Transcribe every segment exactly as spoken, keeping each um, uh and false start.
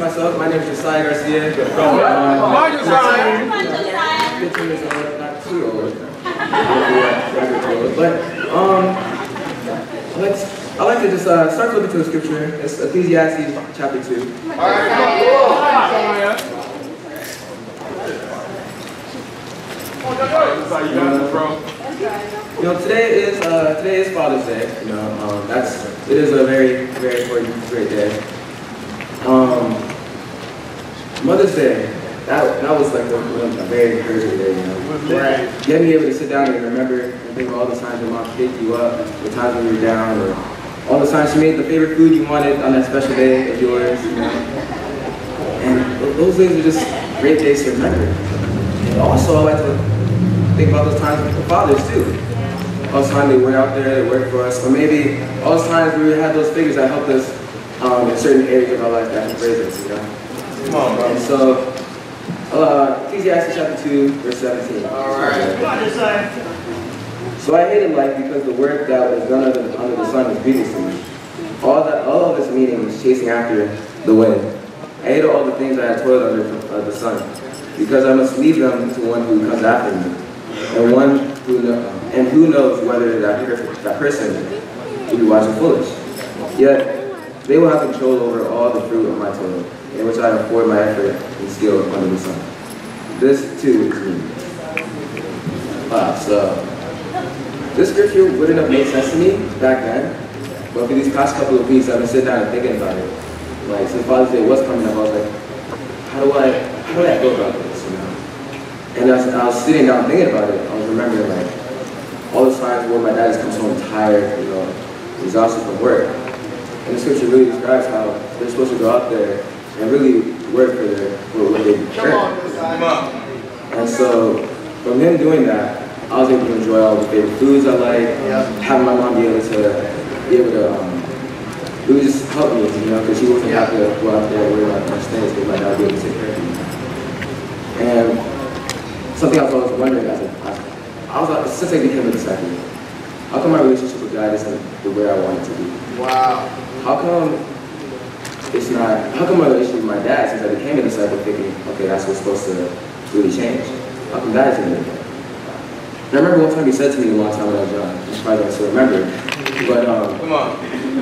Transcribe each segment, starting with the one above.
myself. My name is Josiah Garcia. Come on, Josiah. fifteen years old, not too old. But um, I like to, I like to just uh, start flipping to the scripture. It's Ecclesiastes chapter two. All right, come on. You got this, bro. You know, today is uh, today is Father's Day. You know, um, that's it is a very very important great day. Um, Mother's Day, that that was like a, a very encouraging day. You know, Right. getting me able to sit down and remember and think of all the times your mom picked you up, the times when you were down, or all the times she made the favorite food you wanted on that special day of yours. You know, and those days are just great days to remember. And also, I like to think about those times with the fathers too. All the times they went out there, they worked for us, or maybe all the times we had those figures that helped us um, in certain areas of our life that can praise us, you know. Come on, bro. And so, uh, Ecclesiastes chapter two, verse seventeen. All right. Come on, Josiah. So I hated life because the work that was done under the, under the sun was grievous to me. All that, all of this meaning was chasing after the wind. I hated all the things I had toiled under uh, the sun, because I must leave them to one who comes after me, and one who know, and who knows whether that, that person will be wise or foolish. Yet they will have control over all the fruit of my toil, in which I have poured my effort and skill under the sun. This too is me. Wow, so this scripture wouldn't have made sense to me back then, but for these past couple of weeks I've been sitting down and thinking about it. Like, since Father's Day was coming up, I was like, how do I, how do I go about this, you know? And as I was sitting down thinking about it, I was remembering like all the times where my dad just comes home tired, you know, exhausted from work. And the scripture really describes how they're supposed to go out there and really work for their for what they earn. And so from him doing that, I was able to enjoy all the favorite foods I like, yeah. having my mom be able to be able to um, really just help me, you know, because she wouldn't have to go out there and worry about much things, because my dad would be able to take care of me. And something I was always wondering, as a, I was like, since I became a disciple, how come my relationship with God isn't the way I want it to be? Wow. How come it's not, how come my relationship with my dad, since I became a disciple, thinking, okay, that's what's supposed to really change? How come that isn't it? And I remember one time he said to me a long time when I was young, I'm probably going to still remember, but um, come on.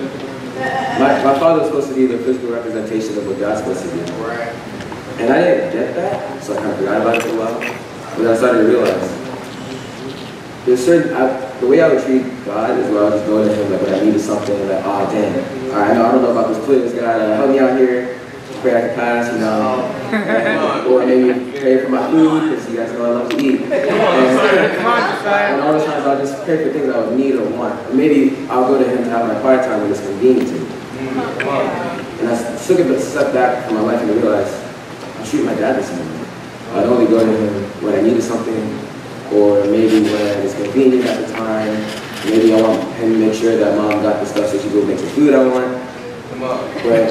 My, my father was supposed to be the physical representation of what God's supposed to be. Right. And I didn't get that, so I kind of forgot about it for a while. But then I started to realize, there's certain, I, the way I would treat God is where I would just go to him like when I needed something, like, oh damn, all right, I know I don't know about this Phillips guy, uh, help me out here, pray after class, you know, and, or maybe pray for my food, because you guys know I love to eat. And, and all the times I'll just pray for things I would need or want. Or maybe I'll go to him to have my quiet time when it's convenient to me. And I took a step back from my life and realized I treat my dad the same way. I'd only go to him when I needed something, or maybe when it's convenient at the time. Maybe I want him to make sure that mom got the stuff so she go make the food I want. But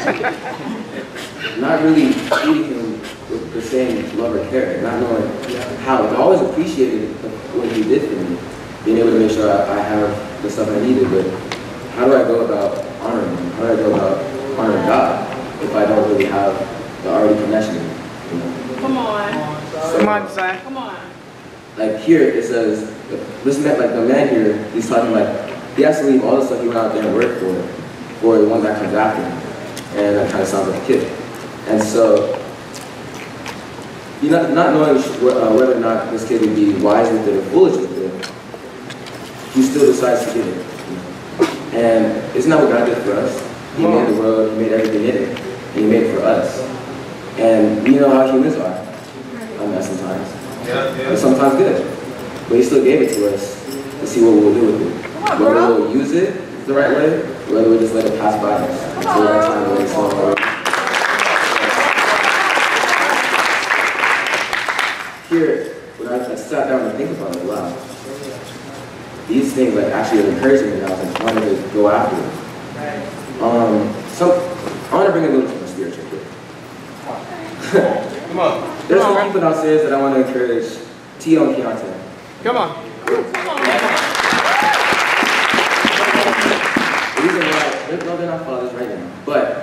not really treating him with the same love or care, not knowing how. I always appreciated what he did for me, being able to make sure I, I have the stuff I needed, but how do I go about honoring him? How do I go about honoring God if I don't really have the already connection? You know? Come on. So, Come on, son. Come on. Like here it says, this man, like the man here, he's talking like, he has to leave all the stuff he went out there and worked for, for the one that comes after him. And that kind of sounds like a kid. And so, you not, not knowing uh, whether or not this kid would be wise with it or foolish with it, he still decides to give it. And isn't that what God did for us? He made the world, he made everything in it, and he made it for us. And you know how humans are, a mess sometimes, Yeah, yeah. but sometimes good. But he still gave it to us to see what we'll do with it. Whether we'll use it the right way, or whether we'll just let it pass by us until that time when it's all over. Here, when I, I sat down and think about it, wow, these things like actually encouraged me, and I was like, wanted to go after them. Um, some, I want to bring a little to the spiritual here. Come on. There's some people downstairs that I want to encourage. Tio and Keontae. Come on. The reason why, no, they're not fathers right now. But,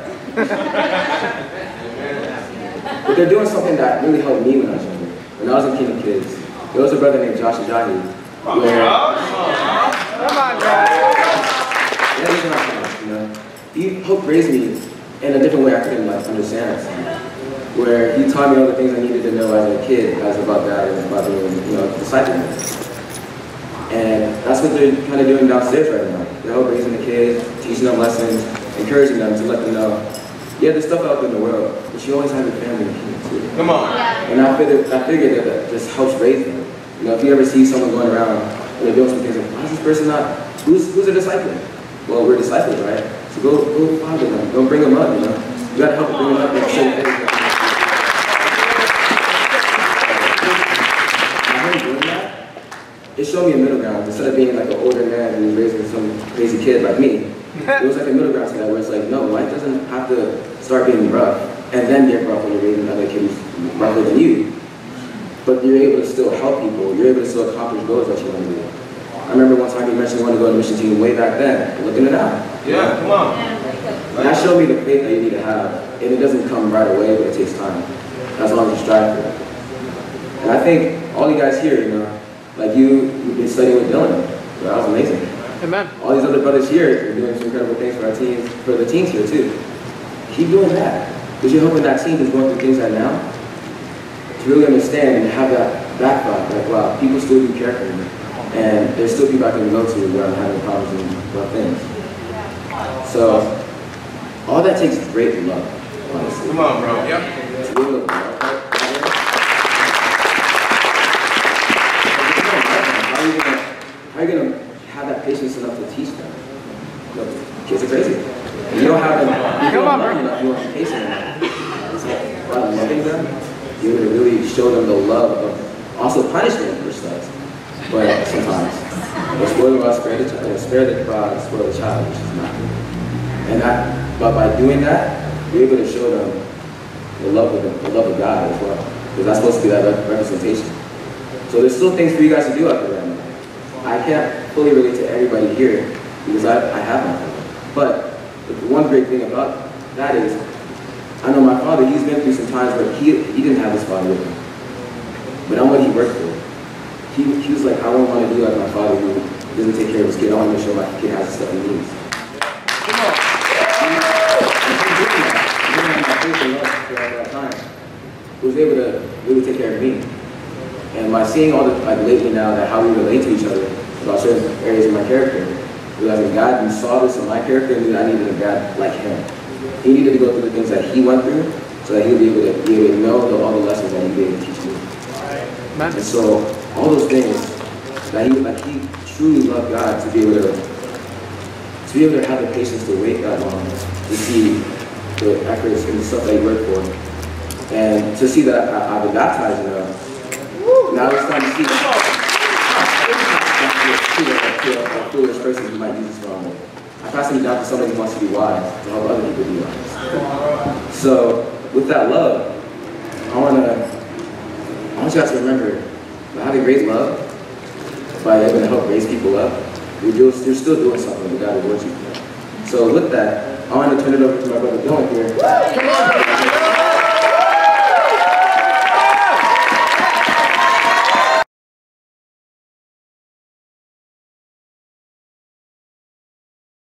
but they're doing something that really helped me when I was younger. When I was in Kingdom Kids, there was a brother named Josiah. Where, Come on, guys. Yeah, he's not famous, you know. He helped raise me in a different way I couldn't like understand. Where he taught me all the things I needed to know as a kid, as about that and about being, you know, discipling. And that's what they're kind of doing downstairs right now. They're helping raising the kids, teaching them lessons, encouraging them to let them know, yeah, there's stuff out there in the world, but you always have your family and kids too. Come on. And I figured, I figured that that just helps raise them. You know, if you ever see someone going around and they're doing some things like, why is this person not, who's, who's a disciple? Well, we're disciples, right? So go, go father them, don't bring them up, you know. You gotta help bring them up and show them everything. It showed me a middle ground. Instead of being like an older man who's raising some crazy kid like me, it was like a middle ground to that where it's like, no, life doesn't have to start being rough and then get rough when you're raising another kid who's rougher than you. But you're able to still help people. You're able to still accomplish goals that you want to do. I remember one time you mentioned you wanted to go on a mission team way back then. And looking at it now. Yeah, come on. And that showed me the faith that you need to have. And it doesn't come right away, but it takes time. As long as you strive for it. And I think all you guys here, you know, like you, you've been studying with Dylan. That was amazing. Amen. All these other brothers here are doing some incredible things for our teams, for the teams here too. Keep doing that. Because you're helping that team who's going through things right now to really understand and have that background. Like, wow, people still do care for me. And there's still people I can go to where I'm having problems and about things. So, all that takes great love, honestly. Come on, bro. Yep. It's real love. How are you going to have that patience enough to teach them? You know, kids are crazy. And you don't have them, you don't love them enough, you don't have patient enough. It's like, by loving them, you're going to really show them the love of also punishment for stuff. But sometimes, the spoiler will spare the child, spare the rod, spoil the child, which is not good. And that, but by doing that, you're able to show them the love of the, the love of God as well. Because that's supposed to be that representation. So there's still things for you guys to do out there right now. I can't fully relate to everybody here because I, I have my father. But the one great thing about that is, I know my father, he's been through some times where he, he didn't have his father with him. But I'm what he worked for. He, he was like, I don't want to be like my father who doesn't take care of his kid. I want to make sure my kid has the stuff he needs. Come on. He was able to really take care of me. And by seeing all the, like lately now, that how we relate to each other about certain areas of my character, realizing God, you saw this in my character and knew I needed a God like him. He needed to go through the things that he went through so that he would be able to, be able to know the, all the lessons that he'd be able to teach me. And so, all those things that he, like he truly loved God to be able to, to be able to have the patience to wait that long, to see the efforts and the stuff that he worked for, and to see that I, I've been baptized in them. Now it's time to see a foolish person who might use this wrong way. I pass him down to somebody who wants to be wise, to help other people be wise. So, with that love, I want to, I want you guys to remember, by having great love, by able to help raise people up, you're, doing, you're still doing something that God rewards you for. So with that, I want to turn it over to my brother Dylan here. Come on!